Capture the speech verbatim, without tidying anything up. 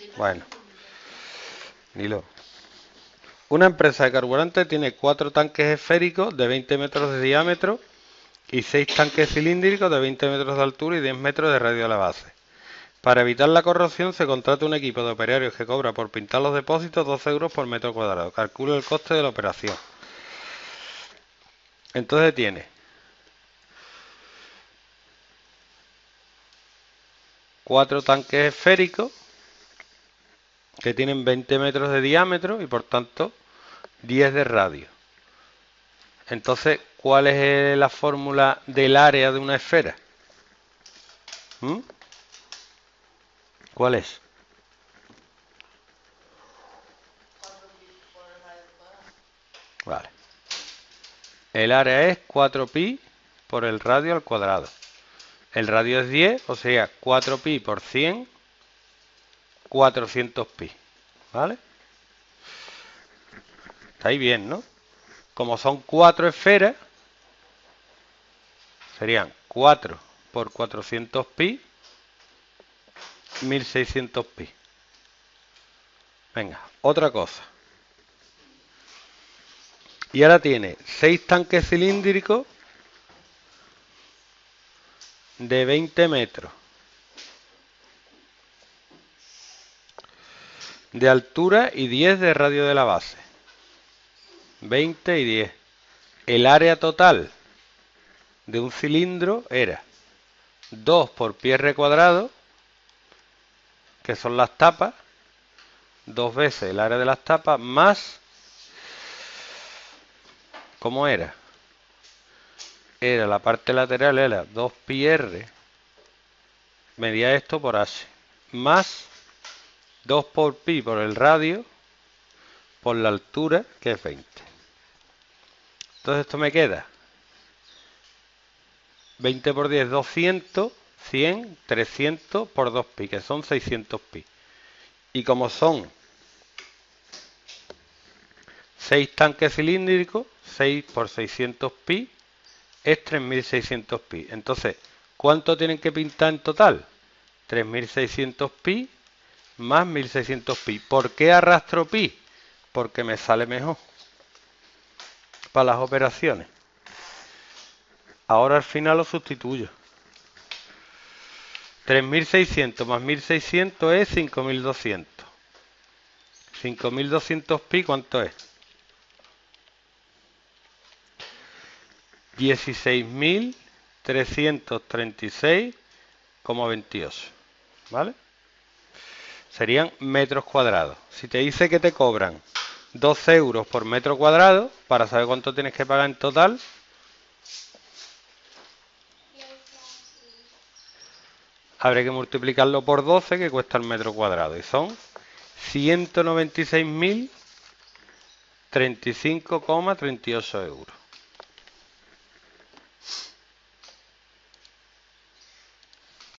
Bueno, Nilo. Una empresa de carburante tiene cuatro tanques esféricos de veinte metros de diámetro y seis tanques cilíndricos de veinte metros de altura y diez metros de radio de la base. Para evitar la corrosión se contrata un equipo de operarios que cobra por pintar los depósitos doce euros por metro cuadrado. Calcula el coste de la operación. Entonces tiene cuatro tanques esféricos que tienen veinte metros de diámetro y por tanto diez de radio. Entonces, ¿cuál es la fórmula del área de una esfera? ¿Mm? ¿Cuál es? Vale. El área es cuatro pi por el radio al cuadrado. El radio es diez, o sea, cuatro pi por cien, cuatrocientos pi. ¿Vale? Está ahí bien, ¿no? Como son cuatro esferas, serían cuatro por cuatrocientos pi, mil seiscientos pi. Venga, otra cosa. Y ahora tiene seis tanques cilíndricos de veinte metros de altura y diez de radio de la base. veinte y diez. El área total de un cilindro era dos por pi r cuadrado, que son las tapas, dos veces el área de las tapas, más, ¿cómo era? Era la parte lateral, era dos pi r, medía esto por h, más dos por pi por el radio, por la altura, que es veinte. Entonces esto me queda veinte por diez, doscientos, cien, trescientos por dos pi, que son seiscientos pi. Y como son seis tanques cilíndricos, seis por seiscientos pi, es tres mil seiscientos pi. Entonces, ¿cuánto tienen que pintar en total? tres mil seiscientos pi más mil seiscientos pi. ¿Por qué arrastro pi? Porque me sale mejor para las operaciones. Ahora al final lo sustituyo. tres mil seiscientos más mil seiscientos es cinco mil doscientos. cinco mil doscientos pi, ¿cuánto es? dieciséis mil trescientos treinta y seis coma veintiocho. ¿Vale? Serían metros cuadrados. Si te dice que te cobran doce euros por metro cuadrado, para saber cuánto tienes que pagar en total, habrá que multiplicarlo por doce, que cuesta el metro cuadrado, y son ciento noventa y seis mil treinta y cinco coma treinta y ocho euros.